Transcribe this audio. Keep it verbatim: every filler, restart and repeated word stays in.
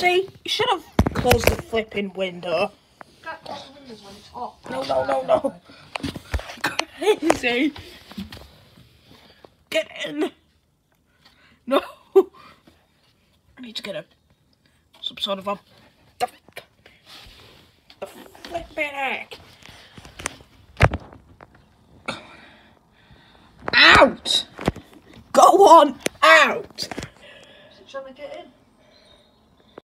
See, you should have closed the flipping window. Can't close the windows when it's hot. No, no, no, no. Crazy. Get in. No. I need to get a some sort of a the, the flipping heck. Out. Go on out. Is it trying to get in?